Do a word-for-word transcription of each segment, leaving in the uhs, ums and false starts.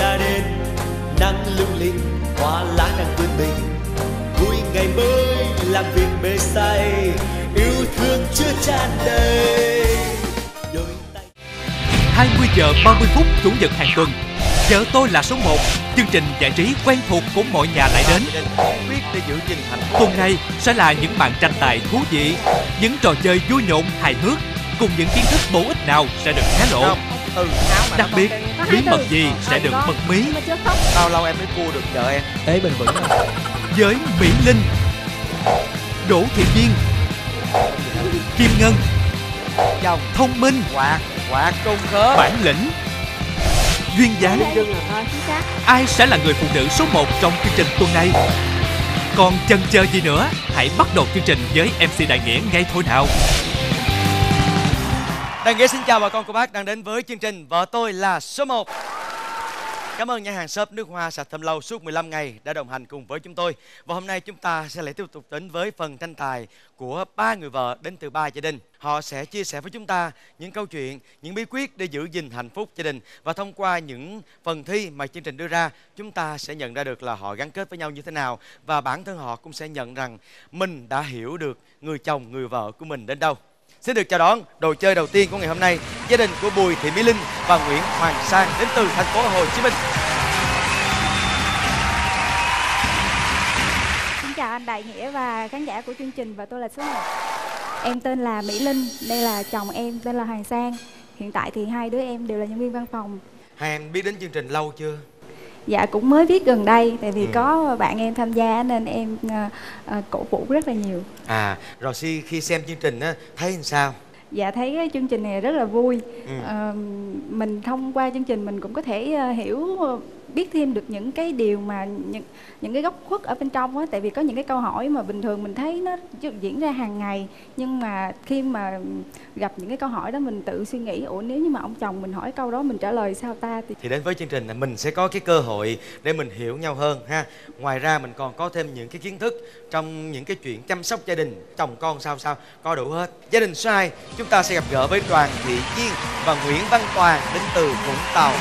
đã đến, nắng lung linh, hoa lá đang vươn mình. Vui ngày mới, làm việc mê say, yêu thương chưa tràn đầy. Đôi tay hai mươi giờ ba mươi phút chủ nhật hàng tuần, Vợ Tôi Là Số Một, chương trình giải trí quen thuộc của mọi nhà lại đến. Biết để giữ gìn hạnh phúc. Tuần này sẽ là những màn tranh tài thú vị, những trò chơi vui nhộn hài hước, cùng những kiến thức bổ ích nào sẽ được hé lộ. Ừ, đặc biệt bí mật gì sẽ được bật mí. Bao lâu em mới cua được vợ em? Ê bình vững à. Với Mỹ Linh, Đỗ Thị Duyên, Kim Ngân, Chồng thông minh, quạt quạt trung khớp, bản lĩnh, duyên dáng, ai sẽ là người phụ nữ số một trong chương trình tuần này? Còn chần chờ gì nữa, hãy bắt đầu chương trình với em xê Đại Nghĩa ngay thôi nào. Đại Nghĩa xin chào bà con cô bác đang đến với chương trình Vợ Tôi Là Số Một. Cảm ơn nhà hàng shop nước hoa sạch Thơm Lâu suốt mười lăm ngày đã đồng hành cùng với chúng tôi. Và hôm nay chúng ta sẽ lại tiếp tục đến với phần tranh tài của ba người vợ đến từ ba gia đình. Họ sẽ chia sẻ với chúng ta những câu chuyện, những bí quyết để giữ gìn hạnh phúc gia đình. Và thông qua những phần thi mà chương trình đưa ra, chúng ta sẽ nhận ra được là họ gắn kết với nhau như thế nào. Và bản thân họ cũng sẽ nhận rằng mình đã hiểu được người chồng, người vợ của mình đến đâu. Xin được chào đón đồ chơi đầu tiên của ngày hôm nay, gia đình của Bùi Thị Mỹ Linh và Nguyễn Hoàng Sang đến từ thành phố Hồ Chí Minh. Xin chào anh Đại Nghĩa và khán giả của chương trình Và Tôi Là Số Một. Em tên là Mỹ Linh, đây là chồng em tên là Hoàng Sang. Hiện tại thì hai đứa em đều là nhân viên văn phòng. Hai em biết đến chương trình lâu chưa? Dạ cũng mới biết gần đây, tại vì ừ. có bạn em tham gia nên em uh, uh, cổ vũ rất là nhiều. À, rồi khi, khi xem chương trình á, thấy làm sao? Dạ thấy cái chương trình này rất là vui. ừ. uh, Mình thông qua chương trình mình cũng có thể uh, hiểu, uh, biết thêm được những cái điều mà những, những cái góc khuất ở bên trong á. Tại vì có những cái câu hỏi mà bình thường mình thấy nó diễn ra hàng ngày, nhưng mà khi mà gặp những cái câu hỏi đó mình tự suy nghĩ, ủa nếu như mà ông chồng mình hỏi câu đó mình trả lời sao ta, thì, thì đến với chương trình là mình sẽ có cái cơ hội để mình hiểu nhau hơn ha. Ngoài ra mình còn có thêm những cái kiến thức trong những cái chuyện chăm sóc gia đình, chồng con sao sao có đủ hết. Gia đình số hai chúng ta sẽ gặp gỡ với Đoàn Thị Duyên và Nguyễn Văn Toàn đến từ Vũng Tàu.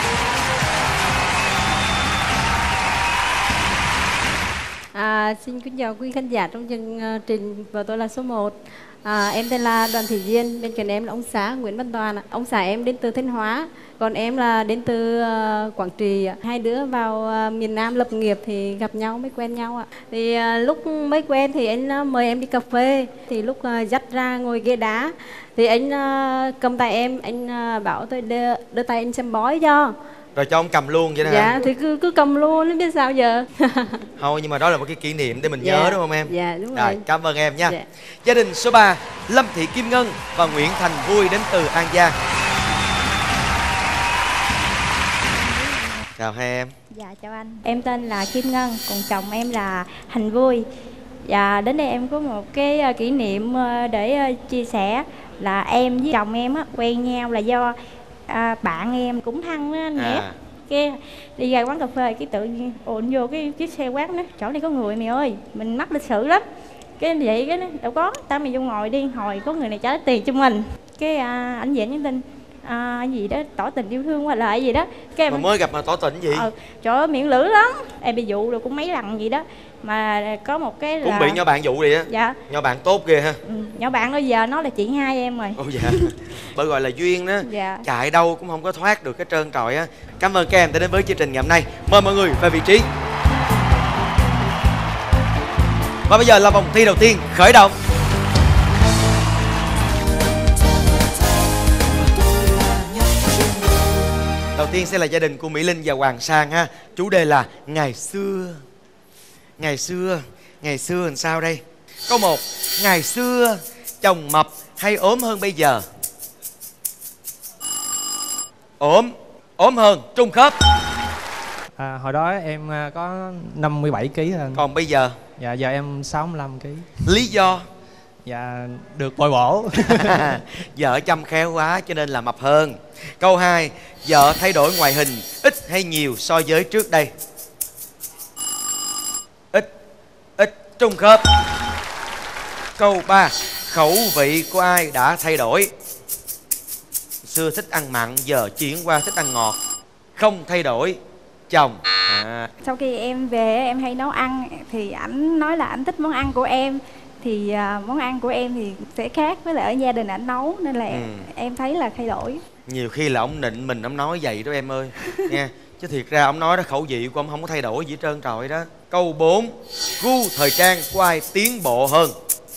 À, xin kính chào quý khán giả trong chương trình Vợ Tôi Là Số Một. À, em tên là Đoàn Thị Duyên, bên cạnh em là ông xã Nguyễn Văn Toàn. Ông xã em đến từ Thanh Hóa, còn em là đến từ uh, Quảng Trị. Hai đứa vào uh, miền Nam lập nghiệp thì gặp nhau mới quen nhau ạ. Thì uh, lúc mới quen thì anh uh, mời em đi cà phê. Thì lúc uh, dắt ra ngồi ghế đá thì anh uh, cầm tay em, anh uh, bảo tôi đưa, đưa tay anh xem bói cho. Rồi cho ông cầm luôn vậy đó dạ, hả? Dạ thì cứ cứ cầm luôn, không biết sao giờ. Thôi nhưng mà đó là một cái kỷ niệm để mình dạ, nhớ đúng không em? Dạ đúng rồi. Rồi, cảm ơn em nha. Dạ. Gia đình số ba Lâm Thị Kim Ngân và Nguyễn Thành Vui đến từ An Giang. Chào hai em. Dạ chào anh. Em tên là Kim Ngân, còn chồng em là Thành Vui. Và đến đây em có một cái kỷ niệm để chia sẻ là em với chồng em á, quen nhau là do à, bạn em cũng thân á anh Nghĩa. À. Cái đi ra quán cà phê cái tự nhiên ồn vô cái chiếc xe quán, nó chỗ này có người mày ơi, mình mắc lịch sự lắm. Cái vậy cái nó đâu có, tao mày vô ngồi đi, hồi có người này trả tiền cho mình. Cái à, ảnh về nhắn tin à, gì đó tỏ tình yêu thương qua lại gì đó. Cái mà mới gặp mà tỏ tình gì? Ờ, trời ơi miệng lưỡi lắm. Em bị dụ rồi cũng mấy lần gì đó. Mà có một cái là... Cũng bị nhỏ bạn dụ đi á. Dạ. Nhỏ bạn tốt ghê ha. Ừ, nhỏ bạn đó giờ nó là chị hai em rồi. Ồ dạ. Bởi gọi là duyên đó. Dạ. Chạy đâu cũng không có thoát được cái trơn trọi á. Cảm ơn các em đã đến với chương trình ngày hôm nay. Mời mọi người về vị trí. Và bây giờ là vòng thi đầu tiên khởi động. Đầu tiên sẽ là gia đình của Mỹ Linh và Hoàng Sang ha. Chủ đề là ngày xưa. Ngày xưa, ngày xưa làm sao đây? Câu một, ngày xưa chồng mập hay ốm hơn bây giờ? Ốm, ốm hơn, trùng khớp. À, hồi đó em có năm mươi bảy ki lô gam. Còn bây giờ? Dạ giờ em sáu mươi lăm ki lô gam. Lý do? Dạ được bồi bổ. Vợ chăm khéo quá cho nên là mập hơn. Câu hai, vợ thay đổi ngoại hình ít hay nhiều so với trước đây? Ít, ít, trùng khớp. Câu ba, khẩu vị của ai đã thay đổi? Xưa thích ăn mặn, giờ chuyển qua thích ăn ngọt. Không thay đổi, chồng. À. Sau khi em về em hay nấu ăn thì ảnh nói là ảnh thích món ăn của em, thì uh, món ăn của em thì sẽ khác với lại ở gia đình ảnh nấu, nên là ừ. em thấy là thay đổi. Nhiều khi là ông nịnh mình, ông nói vậy đó em ơi nha. Chứ thiệt ra ông nói đó, khẩu vị của ông không có thay đổi gì hết trơn trọi đó. Câu bốn, gu thời trang của ai tiến bộ hơn?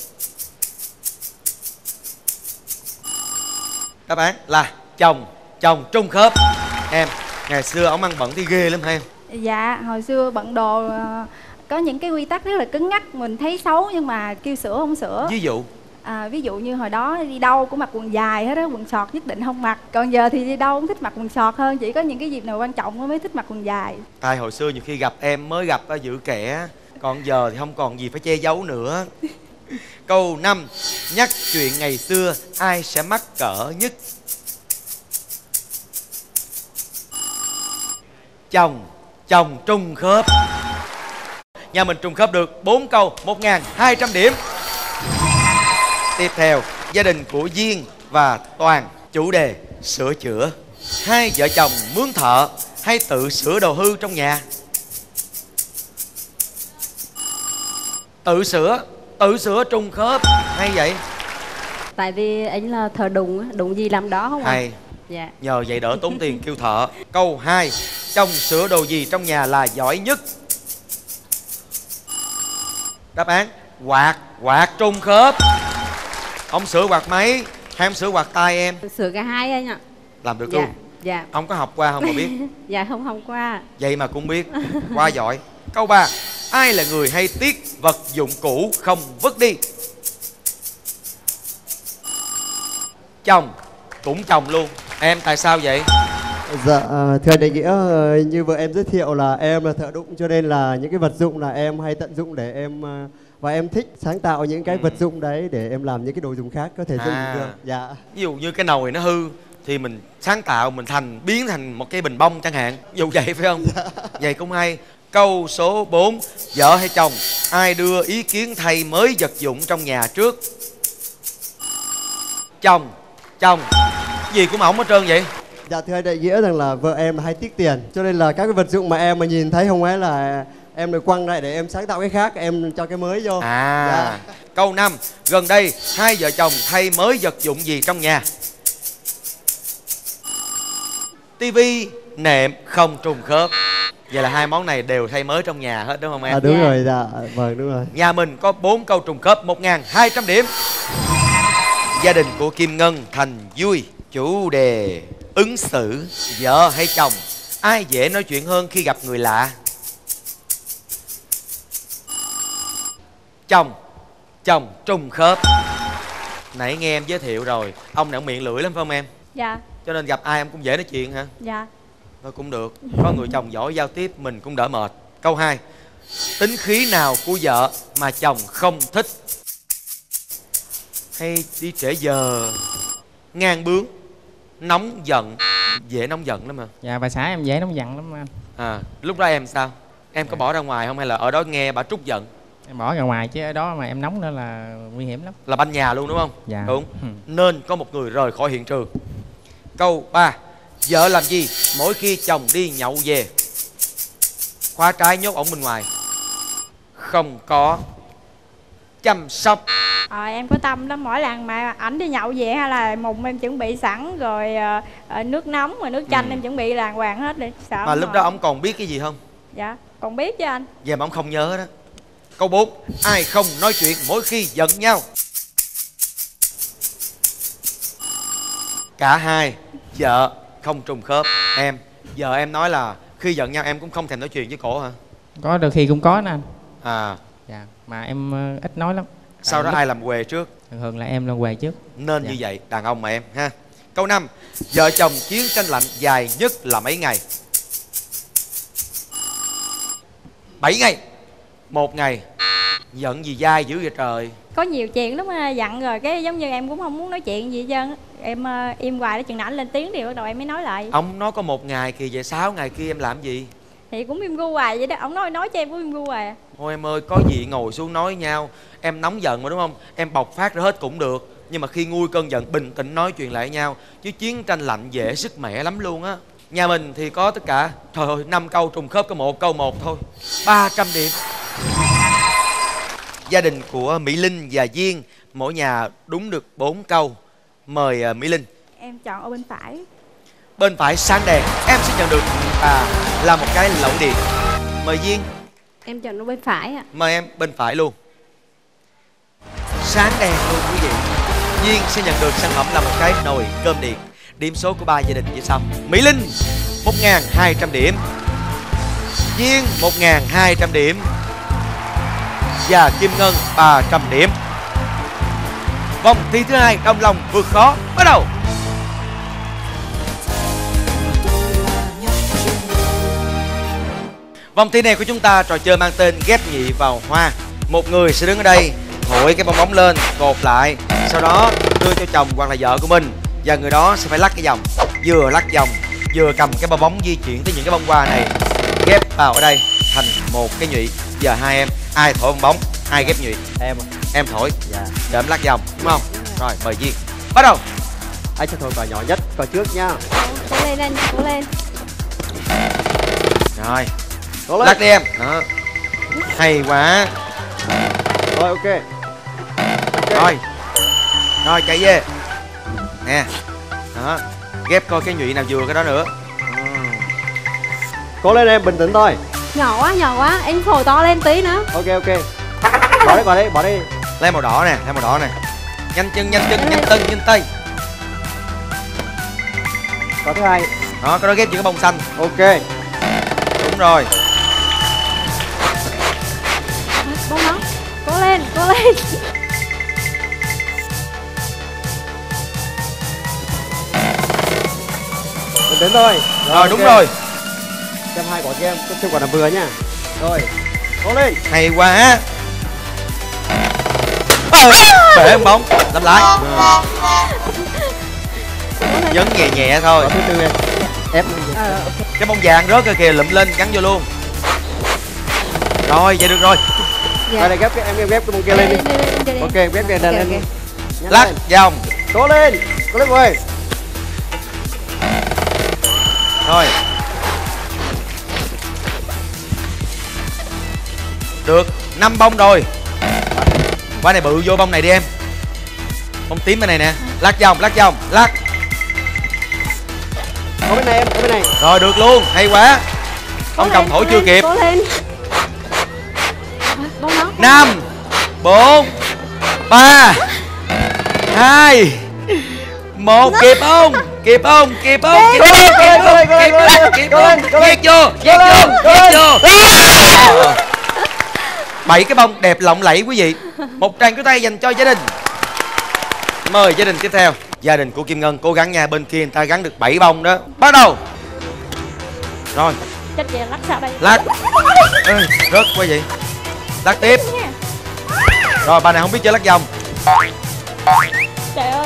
Đáp án là chồng. Chồng trùng khớp. Em, ngày xưa ông ăn bận thì ghê lắm hả em? Dạ, hồi xưa bận đồ uh, có những cái quy tắc rất là cứng nhắc, mình thấy xấu nhưng mà kêu sửa không sửa. Ví dụ? À, ví dụ như hồi đó đi đâu cũng mặc quần dài hết đó, quần sọt nhất định không mặc. Còn giờ thì đi đâu cũng thích mặc quần sọt hơn, chỉ có những cái dịp nào quan trọng mới thích mặc quần dài. Tại hồi xưa nhiều khi gặp em mới gặp giữ kẻ, còn giờ thì không còn gì phải che giấu nữa. Câu năm, nhắc chuyện ngày xưa ai sẽ mắc cỡ nhất? Chồng. Chồng trùng khớp. Nhà mình trùng khớp được bốn câu, một nghìn hai trăm điểm. Tiếp theo, gia đình của Duyên và Toàn, chủ đề sửa chữa. Hai vợ chồng mướn thợ hay tự sửa đồ hư trong nhà? Tự sửa. Tự sửa trùng khớp. Hay vậy? Tại vì anh là thợ đụng, đụng gì làm đó không ạ? Hay. Dạ. Nhờ vậy đỡ tốn tiền kêu thợ. Câu hai, chồng sửa đồ gì trong nhà là giỏi nhất? Đáp án quạt. Quạt trùng khớp. Ông sửa quạt máy hay ông sửa quạt tay em? Sửa cả hai anh ạ. Làm được dạ. luôn? Dạ. Ông có học qua không mà biết? Dạ không học qua. Vậy mà cũng biết. Quá giỏi. Câu ba, ai là người hay tiếc vật dụng cũ không vứt đi? Chồng. Cũng chồng luôn. Em tại sao vậy? Dạ, thưa anh Đại Nghĩa, như vợ em giới thiệu là em là thợ đụng, cho nên là những cái vật dụng là em hay tận dụng để em, và em thích sáng tạo những cái ừ. vật dụng đấy để em làm những cái đồ dùng khác có thể à. dùng được. Dạ. Ví dụ như cái nồi nó hư thì mình sáng tạo, mình thành biến thành một cái bình bông chẳng hạn. Ví dụ vậy phải không? Dạ. Vậy cũng hay. Câu số bốn, vợ hay chồng ai đưa ý kiến thay mới vật dụng trong nhà trước? Chồng. Chồng. Gì cũng ổng hết trơn vậy? Dạ thưa anh Đại Nghĩa rằng là vợ em là hay tiếc tiền, cho nên là các cái vật dụng mà em mà nhìn thấy không ấy là em được quăng lại để em sáng tạo cái khác, em cho cái mới vô. À. Dạ. Câu năm, gần đây hai vợ chồng thay mới vật dụng gì trong nhà? Tivi, nệm không trùng khớp. Vậy là hai món này đều thay mới trong nhà hết đúng không em? À đúng dạ. rồi, dạ, vâng đúng rồi. Nhà mình có bốn câu trùng khớp, một nghìn hai trăm điểm. Gia đình của Kim Ngân, Thành, Vui, chủ đề ứng xử, vợ hay chồng ai dễ nói chuyện hơn khi gặp người lạ? Chồng. Chồng trùng khớp. Nãy nghe em giới thiệu rồi, ông này ông miệng lưỡi lắm phải không em? Dạ. Cho nên gặp ai em cũng dễ nói chuyện hả? Dạ. Thôi cũng được, có người chồng giỏi giao tiếp mình cũng đỡ mệt. Câu hai, tính khí nào của vợ mà chồng không thích? Hay đi trễ giờ, ngang bướng, nóng giận. Dễ nóng giận lắm mà. Dạ bà xã em dễ nóng giận lắm anh. À, lúc đó em sao? Em có bỏ ra ngoài không hay là ở đó nghe bà trút giận? Em bỏ ra ngoài chứ ở đó mà em nóng nữa là nguy hiểm lắm. Là banh nhà luôn đúng không? Dạ. Đúng. Ừ. Nên có một người rời khỏi hiện trường. Câu ba, vợ làm gì mỗi khi chồng đi nhậu về? Khóa trái nhốt ổng bên ngoài? Không có. Chăm sóc. Ờ, em có tâm lắm, mỗi lần mà ảnh đi nhậu về hay là mùng em chuẩn bị sẵn rồi uh, nước nóng rồi nước chanh ừ. em chuẩn bị đàng hoàng hết đi. Sợ mà lúc rồi. đó ông còn biết cái gì không? Dạ còn biết chứ anh. Vậy mà ông không nhớ đó. Câu bốn, ai không nói chuyện mỗi khi giận nhau? Cả hai. Vợ không trùng khớp. Em, vợ em nói là khi giận nhau em cũng không thèm nói chuyện với cổ hả? Có đôi khi cũng có đó anh. À. Dạ, mà em uh, ít nói lắm. Sau đó lúc... ai làm què trước? Thường thường là em làm què trước. Nên dạ. như vậy, đàn ông mà em ha. Câu năm, vợ chồng chiến tranh lạnh dài nhất là mấy ngày? bảy ngày. Một ngày. Giận gì dai dữ vậy trời? Có nhiều chuyện lắm, giận rồi cái giống như em cũng không muốn nói chuyện gì hết trơn. Em uh, im hoài để chừng nào anh lên tiếng thì bắt đầu em mới nói lại. Ông nói có một ngày kìa, vậy sáu ngày kia em làm gì? Thì cũng im gu hoài vậy đó, ông nói nói cho em cũng im gu hoài. Thôi em ơi, có gì ngồi xuống nói nhau. Em nóng giận mà đúng không? Em bộc phát ra hết cũng được. Nhưng mà khi nguôi cơn giận bình tĩnh nói chuyện lại nhau. Chứ chiến tranh lạnh dễ sức mẻ lắm luôn á. Nhà mình thì có tất cả, trời ơi, năm câu trùng khớp có một câu một thôi. ba trăm điểm. Gia đình của Mỹ Linh và Duyên mỗi nhà đúng được bốn câu. Mời uh, Mỹ Linh. Em chọn ở bên phải. Bên phải sáng đèn, em sẽ nhận được à, là một cái lẩu điện. Mời Duyên. Em chọn ở bên phải ạ. Mời em bên phải luôn. Sáng đèn luôn quý vị. Duyên sẽ nhận được sản phẩm là một cái nồi cơm điện. Điểm số của ba gia đình như sau. Mỹ Linh một nghìn hai trăm điểm, Duyên một nghìn hai trăm điểm và Kim Ngân ba trăm điểm. Vòng thi thứ hai đồng lòng vượt khó bắt đầu. Vòng thi này của chúng ta trò chơi mang tên ghép nhị vào hoa. Một người sẽ đứng ở đây thổi cái bong bóng lên, cột lại, sau đó đưa cho chồng hoặc là vợ của mình, và người đó sẽ phải lắc cái vòng, vừa lắc vòng vừa cầm cái bong bóng di chuyển tới những cái bông hoa này, ghép vào ở đây thành một cái nhụy. Giờ hai em ai thổi bong bóng, ai ghép nhụy? Em. Em thổi. Dạ. Để em lắc vòng, đúng không? Rồi mời Duyên bắt đầu. Anh sẽ thổi quả nhỏ nhất, quả trước nha. Cố lên anh, cố lên. Rồi Cố lên. lắc đi em. Đó. Hay quá. Rồi ok. Okay. Rồi rồi chạy về nè. Đó, ghép coi cái nhụy nào vừa cái đó nữa. Cố lên em, bình tĩnh thôi. Nhỏ quá, nhỏ quá, anh phổi to lên tí nữa. Ok ok. Bỏ đi, bỏ đi, bỏ đi. Lấy màu đỏ nè, lấy màu đỏ nè. Nhanh chân, nhanh chân, nhanh chân, nhanh tay. Có thứ hai. Đó, cái đó ghép những cái bông xanh. Ok. Đúng rồi. Bông đó. Cố lên, cố lên. Bình tĩnh thôi. Rồi, rồi đúng okay. rồi. Xem hai quả game, xem quả nào vừa nha. Rồi. Cố lên. Hay quá. Ờ, bể bóng bóng, làm lại. Nhấn nhẹ nhẹ thôi. Quả thứ tư em. Ép lên. Ờ, ok. Cái bông vàng rớt kìa kìa, lụm lên gắn vô luôn. Rồi, vậy được rồi. Dạ. Rồi này ghép cái em em ghép cái bông kia lên đi. Ok, ghép cái này lên. Lắc vòng. Cố lên. Cố lên rồi. Rồi. Được năm bông rồi. Quả này bự vô bông này đi em. Bông tím bên này nè. Lắc vòng, lắc vòng, lắc. Có bên này em, có bên này. Rồi được luôn, hay quá. Ông chồng thổi chưa kịp. Cố lên. Bông đó. Năm, bốn, ba, hai, một. Kịp không? Kịp không? Kịp không? Kịp không? Kịp không? Kịp không? Kịp không? Nhét vô, nhét vô, nhét vô. Bảy cái bông đẹp lộng lẫy quý vị. Một tràng của tay dành cho gia đình. Mời gia đình tiếp theo. Gia đình của Kim Ngân cố gắng nha, bên kia người ta gắn được bảy bông đó. Bắt đầu. Rồi. Chết vậy, lắc sao đây? Lắc. Ừ, rớt quá vậy. Lắc tiếp. Rồi bà này không biết chơi lắc vòng. Trời ơi.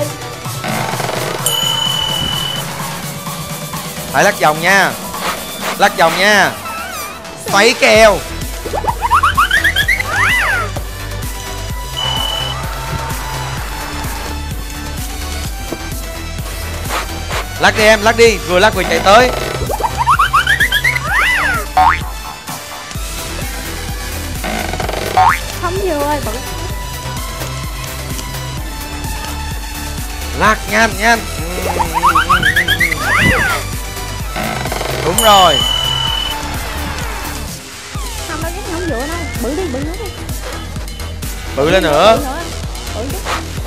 Phải lắc vòng nha. Lắc vòng nha. Xoáy kèo. Lắc đi em, lắc đi, vừa lắc vừa chạy tới. Không nhiều ơi, bận. Lắc nhanh nhanh. Đúng rồi. Không, nó ghét không dựa đâu. Bự đi, bự nữa đi. Bự lên nữa. Bự đi.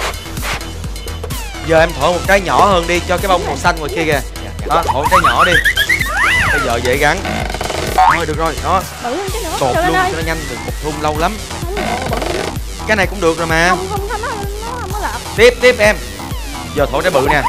Giờ em thổi một cái nhỏ hơn đi cho cái bông màu xanh ngoài kia kìa. Đó, thổi một cái nhỏ đi. Bây giờ dễ gắn. Thôi được rồi, đó. Bự hơn cái nữa. Cột luôn cho nó nhanh, đừng cột thun lâu lắm. Cái này cũng được rồi mà. Không, không, không, nó, nó không có lợp. Tiếp, tiếp em. Giờ thổi cái bự nè.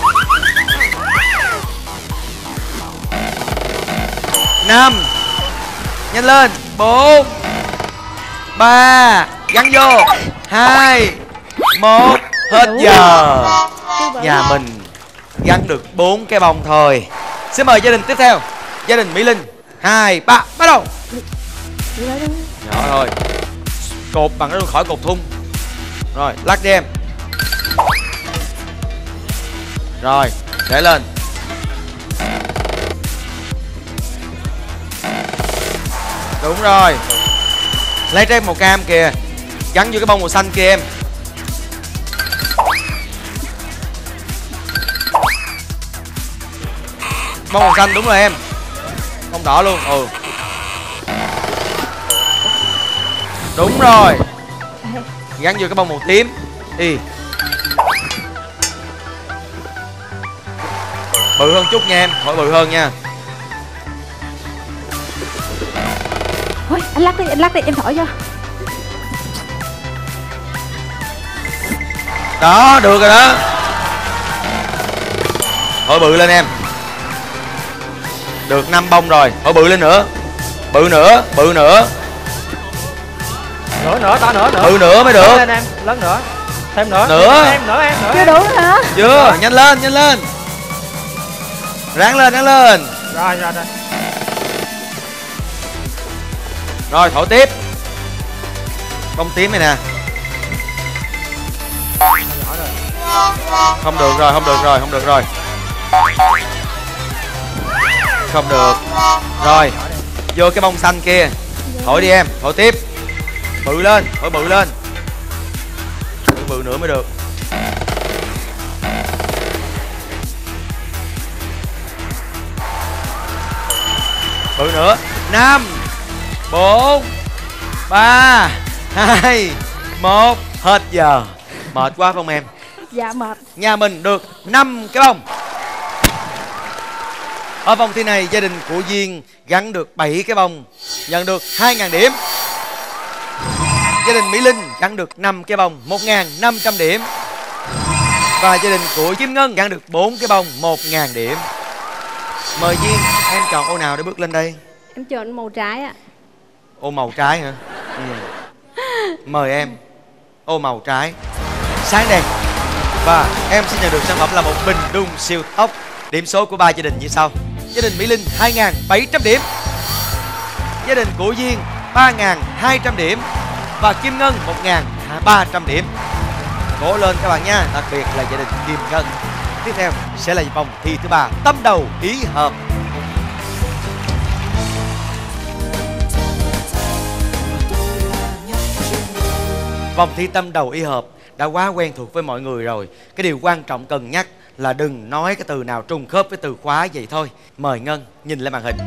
Năm. Nhanh lên. Bốn. Ba. Gắn vô. Hai. Một. Hết giờ. Nhà mình gắn được bốn cái bông thôi. Xin mời gia đình tiếp theo. Gia đình Mỹ Linh. Hai, ba, bắt đầu. Nhỏ thôi. Cột bằng nó khỏi cột thun. Rồi, lắc đi em. Rồi, để lên. Đúng rồi. Lấy trái màu cam kìa, gắn vô cái bông màu xanh kia em. Bông màu xanh đúng rồi em. Bông đỏ luôn. Ừ. Đúng rồi. Gắn vô cái bông màu tím. Đi. Bự hơn chút nha em, hỏi bự hơn nha. Thôi anh lắc đi, anh lắc đi, em thổi cho. Đó, được rồi đó. Hỏi bự lên em. Được năm bông rồi, hỏi bự lên nữa. Bự nữa, bự nữa. Nữa nữa, to nữa nữa. Bự nữa mới được. Lớn lên em, lớn nữa. Thêm nữa. Nữa. Em nữa em nữa. Chưa đủ hả? Chưa, nhanh lên, nhanh lên. Ráng lên, ráng lên. Rồi rồi rồi. Rồi, thổi tiếp. Bông tím này nè. Không được rồi, không được rồi, không được rồi. Không được. Rồi, vô cái bông xanh kia. Thổi đi em, thổi tiếp. Bự lên, thổi bự lên. Bự nữa mới được. Bự nữa. Năm, bốn, ba, hai, một. Hết giờ. Mệt quá không em? Dạ mệt. Nhà mình được năm cái bông. Ở vòng thi này gia đình của Duyên gắn được bảy cái bông, nhận được hai nghìn điểm. Gia đình Mỹ Linh gắn được năm cái bông, một nghìn năm trăm điểm. Và gia đình của Kim Ngân gắn được bốn cái bông, một nghìn điểm. Mời Duyên, em chọn ô nào để bước lên đây? Em chọn màu trái ạ. Ô màu trái hả? Ừ. Mời em. Ô màu trái. Sáng đèn. Và em sẽ nhận được sản phẩm là một bình đun siêu tốc. Điểm số của ba gia đình như sau. Gia đình Mỹ Linh hai nghìn bảy trăm điểm. Gia đình của Duyên ba nghìn hai trăm điểm. Và Kim Ngân một nghìn ba trăm điểm. Cố lên các bạn nha, đặc biệt là gia đình Kim Ngân. Tiếp theo sẽ là vòng thi thứ ba, tâm đầu ý hợp. Vòng thi tâm đầu ý hợp đã quá quen thuộc với mọi người rồi. Cái điều quan trọng cần nhắc là đừng nói cái từ nào trùng khớp với từ khóa vậy thôi. Mời Ngân nhìn lên màn hình.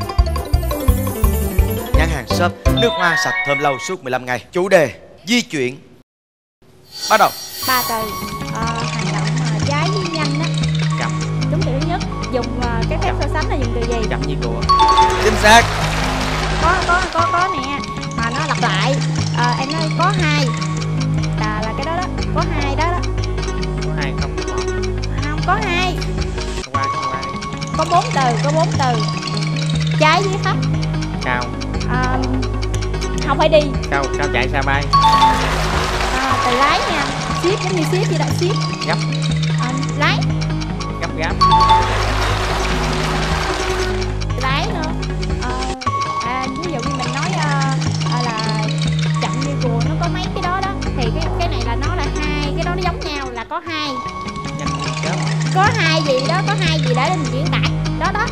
Nhãn hàng shop nước hoa sạch thơm lâu suốt mười lăm ngày. Chủ đề di chuyển. Bắt đầu. Ba từ. Ờ, hành động mà trái với nhanh á. Chậm. Đúng từ thứ nhất. Dùng uh, cái phép so sánh là dùng từ gì? Chậm như cua. Chính xác. Có có có có nè. Mà nó lặp lại. Ờ, em nói có hai. Là là cái đó đó. Có hai đó đó. Có hai không? Không có hai. Không qua không qua. Có bốn từ, có bốn từ. Trái với thấp. Cao. À, không phải đi. Cao cao chạy xa bay. À, từ lái nha. Ship giống như ship vậy đó, ship. Gấp. À, lái. Gấp gáp. Lái nữa. À, à, ví dụ như mình nói à, à, là chậm như cùa, nó có mấy cái đó đó. Thì cái cái này là nó là hai, cái đó nó giống nhau là có hai. Nhanh như chớp. Có hai gì đó, có hai gì để mình diễn tả. Đó đó.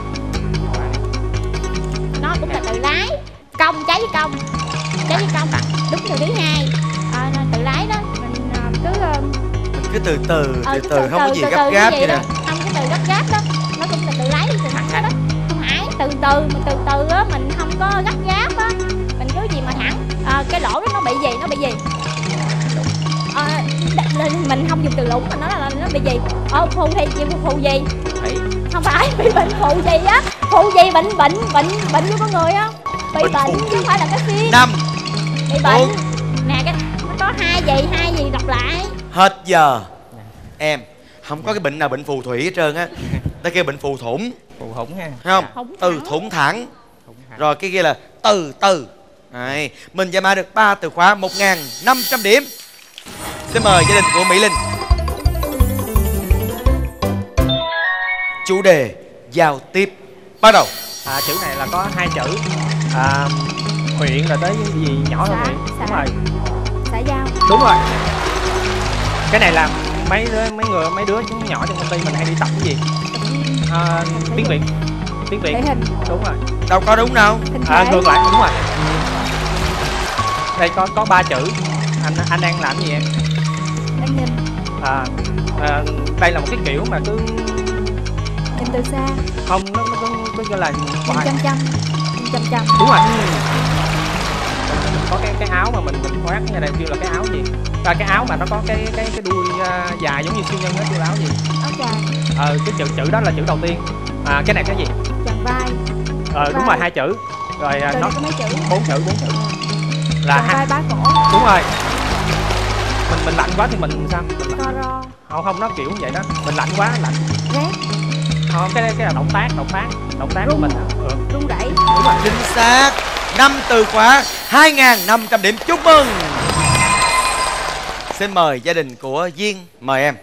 Nó cũng là từ lái. Công, trái với công. Trái với công. Đúng từ thứ hai. À, từ lái đó. Mình à, cứ uh, Mình cứ từ từ, ờ, từ từ, từ, không có gì từ, gấp từ gáp vậy vậy đó. nè. Không cái từ gấp gáp đó. Nó cũng là từ lái, từ thẳng đó đó. Không phải, từ từ, mình từ từ á, mình không có gấp gáp á. Mình cứ gì mà thẳng. À, cái lỗ đó nó bị gì, nó bị gì? À, mình không dùng từ lũng mà nó là nó bị gì? Ờ, phù thì gì, phù gì? Không phải, bị bệnh phù gì á? Phù gì, bệnh, bệnh, bệnh, bệnh của con người á. Bị bệnh, bệnh chứ không phải là cái phim. Năm. Bị bệnh. Nè, cái nó có hai gì, hai gì đọc lại. Hết giờ. Em không có cái bệnh nào bệnh phù thủy hết trơn á. Ta kêu bệnh phù thủng. Phù thủng ha. Thấy không? Thủng từ thẳng. thủng thẳng. Rồi cái kia là từ từ. Đấy. Mình giải mã được ba từ khóa, một nghìn năm trăm điểm. Xin mời gia đình của Mỹ Linh. Chủ đề giao tiếp. Bắt đầu. À, chữ này là có hai chữ. À, huyện rồi tới cái gì nhỏ hơn Xã, huyện. xã. Đúng rồi. Xã giao. Đúng rồi. Cái này là mấy đứa, mấy người mấy đứa chúng nhỏ trong công ty mình hay đi tập cái gì? À, tiếng Việt. Tiếng Việt. Thể hình. Đúng rồi. Đâu có đúng đâu. Hình À, thể. ngược lại đúng rồi. Đây có có ba chữ. Anh anh đang làm gì em? Đang nhìn. À, à, đây là một cái kiểu mà cứ Nhìn từ xa. không nó nó cứ cứ như là Nhìn hoài. chăm chăm. Nhìn chăm chăm. Đúng rồi. Mình có cái cái áo mà mình mình khoác như này kêu là cái áo gì? Và cái áo mà nó có cái cái cái đuôi uh, dài giống như siêu nhân đó kêu là áo gì? Áo dài. Ờ cái chữ chữ đó là chữ đầu tiên. À cái này cái gì? Chàng vai. Ờ đúng Vai. rồi, hai chữ. Rồi Rồi nó đây có mấy chữ? bốn chữ, bốn chữ. Là Chàng vai hai. bá cổ. Đúng rồi. Mình mình lạnh quá thì mình sao? Mình lạnh. Co ro. Không không nó kiểu vậy đó. Mình lạnh quá lạnh. Rét. Không cái cái là động tác, động tác, động tác của Rung. mình. Ừ. Rung rẩy. Đúng rồi. Chính xác. Năm từ khóa, hai nghìn năm trăm điểm. Chúc mừng. Xin mời gia đình của Duyên, mời em.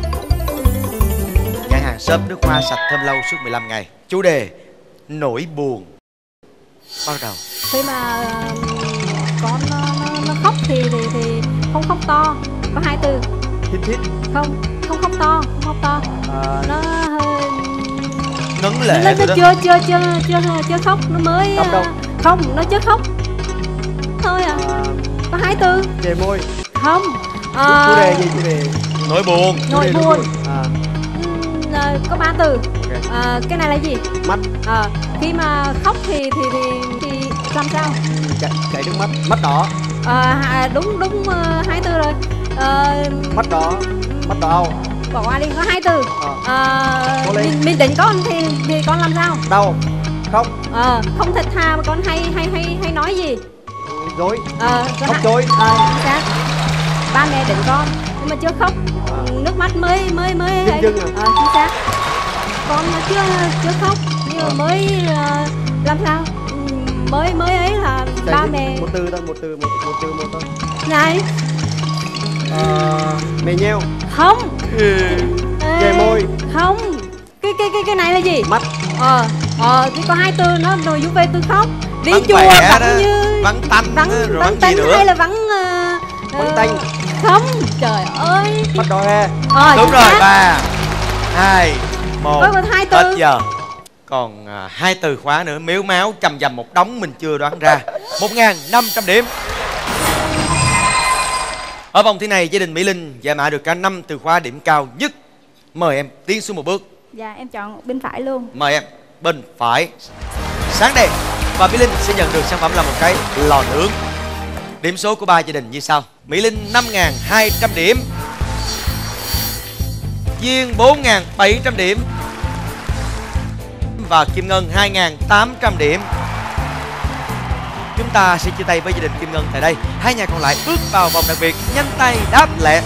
Nhà hàng shop nước hoa sạch thơm lâu suốt mười lăm ngày. Chủ đề nỗi buồn. Bắt đầu. Khi mà uh, con nó, nó, nó khóc thì thì thì không khóc to, có hai từ. Thít thít. Không, không khóc to, không khóc to. À, Nó hơi Ngấn nó, lệ nó tôi đó. chưa chưa chưa chưa chưa khóc, nó mới Khóc đâu? uh, không, nó chưa khóc thôi à. à, Có hai từ. chề môi. Không. Chủ Uh, đề gì? Chủ đề. Nỗi buồn. Chủ nỗi đề buồn. À, Ừm, uh, có ba từ. ok. Uh, cái này là gì? Mắt. Ờ, khi mà khóc thì thì thì thì làm sao? Chảy, chảy nước mắt. Mắt đỏ. Ờ, hà- đúng đúng uh, hai từ rồi. Ờ, Mắt đỏ. Mắt đỏ. bỏ qua đi, có hai từ. Ờ. Ờ, Cố lên. mình mình định con thì thì con làm sao? Đau. Khóc. Ờ, không thật thà mà con hay hay hay hay nói gì? Dối. Ờ, con Khóc hay- dối. Ờ, chính xác. Ba mẹ định con nhưng mà chưa khóc, À. nước mắt mới mới mới Dưng dưng à? Ờ, chính xác. Con mà chưa chưa khóc nhưng mà Ờ. mới ờ, làm sao? Ừm, mới mới ấy là Chảy ba nước- mẹ Một từ thôi, một từ, một, một từ, một thôi. này À, mè nheo. không. Ê, Chè môi. không, cái cái cái cái này là gì? Mắt. Ờ ờ thì có hai từ, nó nội dung về từ khóc. Đi Vắng chùa vẻ vắng đó. như Vắng tanh vắng đó, rồi vắng vắng gì tanh nữa? hay là vắng uh, Vắng tanh. không, trời ơi. Mắt đỏ he. Ờ, Đúng chính rồi. xác. Ba, hai, một. Có còn hai từ. Hết giờ. Còn à, hai từ khóa nữa. Miếu máu chầm chầm một đống mình chưa đoán ra. Một nghìn năm trăm điểm. Ở vòng thi này gia đình Mỹ Linh giải mã được cả năm từ khóa điểm cao nhất. Mời em tiến xuống một bước. Dạ em chọn bên phải luôn. Mời em bên phải. Sáng đẹp. Và Mỹ Linh sẽ nhận được sản phẩm là một cái lò nướng. Điểm số của ba gia đình như sau. Mỹ Linh năm nghìn hai trăm điểm, Duyên bốn nghìn bảy trăm điểm và Kim Ngân hai nghìn tám trăm điểm. Chúng ta sẽ chia tay với gia đình Kim Ngân tại đây. Hai nhà còn lại bước vào vòng đặc biệt nhanh tay đáp lẹ.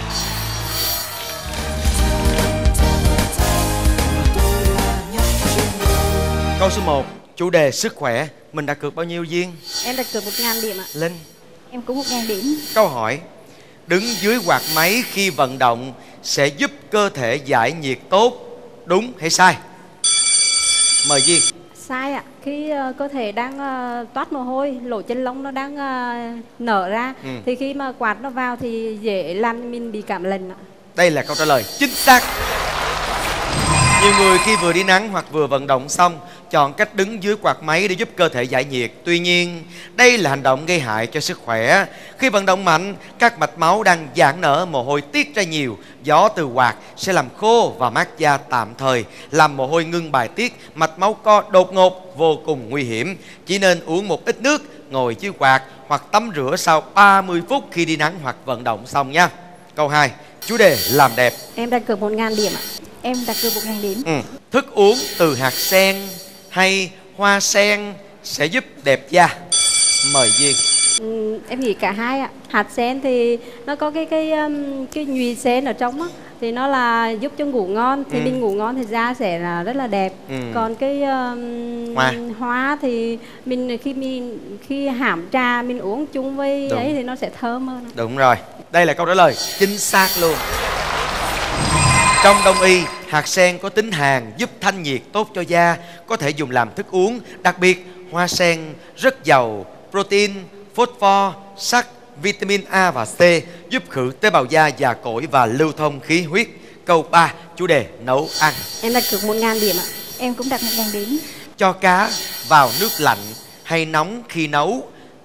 Câu số một, chủ đề sức khỏe. Mình đã cược bao nhiêu Duyên? Em đặt cược một ngàn điểm ạ. Linh. Em cũng một ngàn điểm. Câu hỏi, đứng dưới quạt máy khi vận động sẽ giúp cơ thể giải nhiệt tốt, đúng hay sai? Mời Duyên. Sai ạ. Khi ờ, cơ thể đang ờ, toát mồ hôi, lỗ chân lông nó đang ờ, nở ra, Ừ. thì khi mà quạt nó vào thì dễ làm mình bị cảm lạnh ạ. Đây là câu trả lời chính xác. Nhiều người khi vừa đi nắng hoặc vừa vận động xong chọn cách đứng dưới quạt máy để giúp cơ thể giải nhiệt. Tuy nhiên, đây là hành động gây hại cho sức khỏe. Khi vận động mạnh, các mạch máu đang giãn nở, mồ hôi tiết ra nhiều. Gió từ quạt sẽ làm khô và mát da tạm thời, làm mồ hôi ngưng bài tiết, mạch máu co đột ngột, vô cùng nguy hiểm. Chỉ nên uống một ít nước, ngồi dưới quạt hoặc tắm rửa sau ba mươi phút khi đi nắng hoặc vận động xong nha. Câu hai, chủ đề làm đẹp. Em đặt cược một ngàn điểm ạ. Em đặt cược một ngàn điểm. Ừ. Thức uống từ hạt sen hay hoa sen sẽ giúp đẹp da? Mời Duyên. Ừ, em nghĩ cả hai ạ. Hạt sen thì nó có cái cái um, cái nhụy sen ở trong á, thì nó là giúp cho ngủ ngon, thì Ừ. mình ngủ ngon thì da sẽ là rất là đẹp. Ừ. Còn cái um, Hoa. hoa thì mình khi mình khi hãm trà mình uống chung với Đúng. ấy thì nó sẽ thơm hơn. Đúng rồi. Đây là câu trả lời chính xác luôn. Trong đông y, hạt sen có tính hàn, giúp thanh nhiệt tốt cho da, có thể dùng làm thức uống. Đặc biệt, hoa sen rất giàu protein, phosphor, sắt, vitamin A và C, giúp khử tế bào da già cỗi và lưu thông khí huyết. Câu ba, chủ đề nấu ăn. Em đặt cược một ngàn điểm ạ. Em cũng đặt một ngàn điểm. Cho cá vào nước lạnh hay nóng khi nấu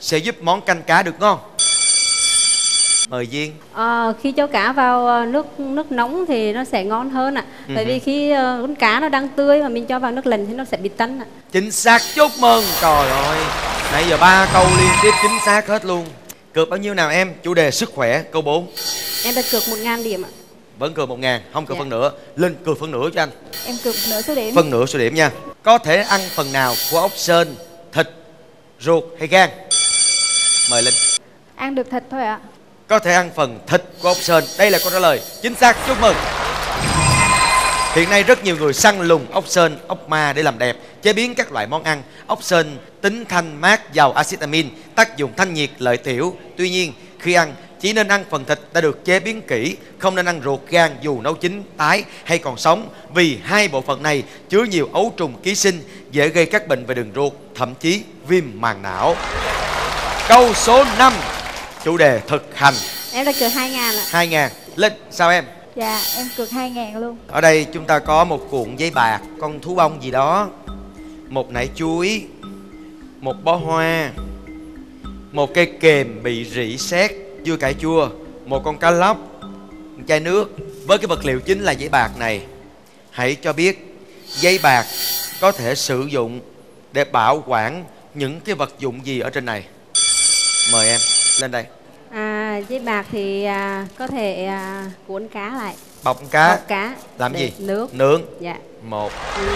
sẽ giúp món canh cá được ngon. Mời Duyên. À, khi cho cá vào nước nước nóng thì nó sẽ ngon hơn ạ. À. Bởi vì khi uh, con cá nó đang tươi mà mình cho vào nước lạnh thì nó sẽ bị tanh ạ. À. Chính xác, chúc mừng. Trời ơi, nãy giờ ba câu liên tiếp chính xác hết luôn. Cược bao nhiêu nào em? Chủ đề sức khỏe, câu bốn. Em đã cược một ngàn điểm ạ. Vẫn cược một ngàn, không cược Dạ. phân nửa. Linh cược phân nửa cho anh. Em cược một nửa số điểm. Phân nửa số điểm nha. Có thể ăn phần nào của ốc sên, thịt, ruột hay gan? Mời Linh. Ăn được thịt thôi ạ. Có thể ăn phần thịt của ốc sên. Đây là câu trả lời chính xác, chúc mừng. Hiện nay rất nhiều người săn lùng ốc sên, ốc ma để làm đẹp, chế biến các loại món ăn. Ốc sên tính thanh mát, giàu axit amin, tác dụng thanh nhiệt, lợi tiểu. Tuy nhiên, khi ăn chỉ nên ăn phần thịt đã được chế biến kỹ, không nên ăn ruột, gan dù nấu chín, tái hay còn sống, vì hai bộ phận này chứa nhiều ấu trùng ký sinh dễ gây các bệnh về đường ruột, thậm chí viêm màng não. Câu số năm, chủ đề thực hành. Em đã cược hai ngàn ạ. Hai ngàn. Linh, sao em? Dạ em cược hai ngàn luôn. Ở đây chúng ta có một cuộn giấy bạc, con thú bông gì đó, một nải chuối, một bó hoa, một cây kềm bị rỉ sét, dưa cải chua, một con cá lóc, một chai nước. Với cái vật liệu chính là giấy bạc này, hãy cho biết giấy bạc có thể sử dụng để bảo quản những cái vật dụng gì ở trên này. Mời em lên đây. À, giấy bạc thì à, có thể à, cuốn cá lại. Bọc con cá. Bọc cá. Làm để gì? Nướng. Nướng. Dạ. Một. Ừ,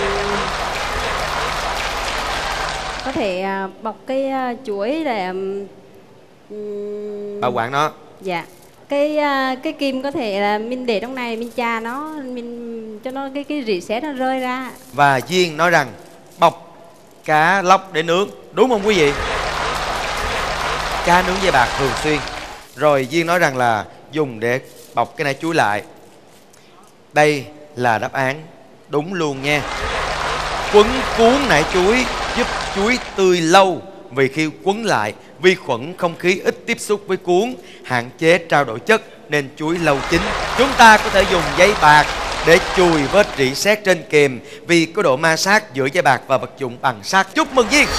có thể à, bọc cái à, chuối để um, bảo quản nó. Dạ. Cái à, cái kim có thể là mình để trong này, mình chà nó, mình cho nó cái cái rỉ sét nó rơi ra. Và Duyên nói rằng bọc cá lóc để nướng, đúng không quý vị? Cá nướng dây bạc thường xuyên. Rồi Duyên nói rằng là dùng để bọc cái này chuối lại. Đây là đáp án đúng luôn nha. Quấn cuốn nải chuối giúp chuối tươi lâu, vì khi quấn lại, vi khuẩn không khí ít tiếp xúc với cuống, hạn chế trao đổi chất nên chuối lâu chín. Chúng ta có thể dùng giấy bạc để chùi vết rỉ sét trên kềm vì có độ ma sát giữa giấy bạc và vật dụng bằng sắt. Chúc mừng Duyên.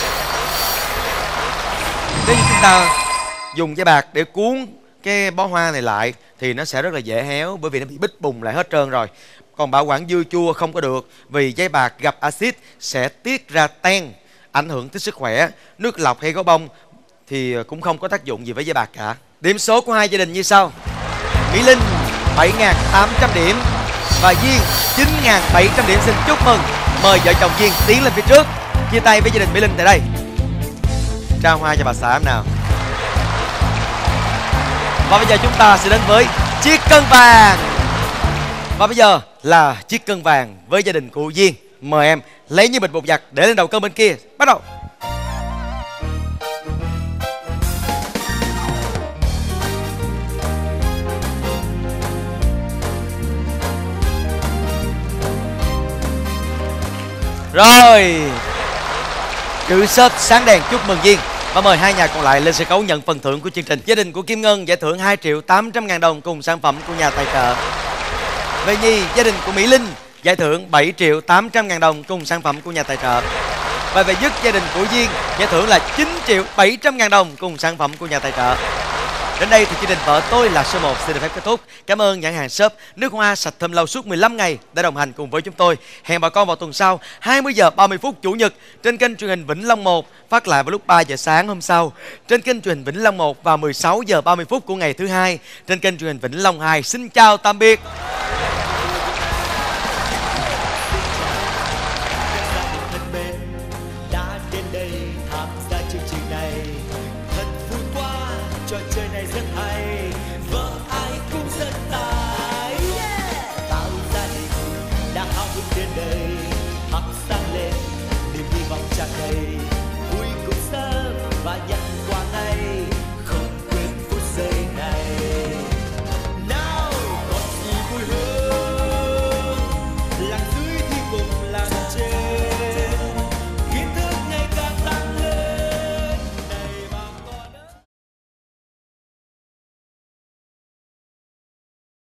Nếu như chúng ta dùng giấy bạc để cuốn cái bó hoa này lại thì nó sẽ rất là dễ héo, bởi vì nó bị bít bùng lại hết trơn rồi. Còn bảo quản dưa chua không có được, vì giấy bạc gặp axit sẽ tiết ra ten, ảnh hưởng tới sức khỏe. Nước lọc hay gáo bông thì cũng không có tác dụng gì với giấy bạc cả. Điểm số của hai gia đình như sau: Mỹ Linh bảy nghìn tám trăm điểm và Duyên chín nghìn bảy trăm điểm. Xin chúc mừng. Mời vợ chồng Duyên tiến lên phía trước, chia tay với gia đình Mỹ Linh tại đây. Trao hoa cho bà xã em nào. Và bây giờ chúng ta sẽ đến với chiếc cân vàng. Và bây giờ là chiếc cân vàng với gia đình của Duyên. Mời em lấy như bịch bột giặt để lên đầu cân bên kia. Bắt đầu. Rồi, chữ xếp sáng đèn chúc mừng Duyên. Và mời hai nhà còn lại lên sân khấu nhận phần thưởng của chương trình. Gia đình của Kim Ngân giải thưởng hai triệu tám trăm ngàn đồng cùng sản phẩm của nhà tài trợ. Về nhì, gia đình của Mỹ Linh giải thưởng bảy triệu tám trăm ngàn đồng cùng sản phẩm của nhà tài trợ. Và về dứt, gia đình của Duyên giải thưởng là chín triệu bảy trăm ngàn đồng cùng sản phẩm của nhà tài trợ. Đến đây thì chương trình Vợ Tôi Là Số Một xin được phép kết thúc. Cảm ơn nhãn hàng shop nước hoa sạch thơm lâu suốt mười lăm ngày đã đồng hành cùng với chúng tôi. Hẹn bà con vào tuần sau hai mươi giờ ba mươi phút Chủ nhật trên kênh truyền hình Vĩnh Long một, phát lại vào lúc ba giờ sáng hôm sau. Trên kênh truyền hình Vĩnh Long một vào mười sáu giờ ba mươi phút của ngày thứ hai. Trên kênh truyền hình Vĩnh Long hai. Xin chào tạm biệt. Đã đến đây tham gia chương trình này, thật vui quá, trò chơi này rất hay.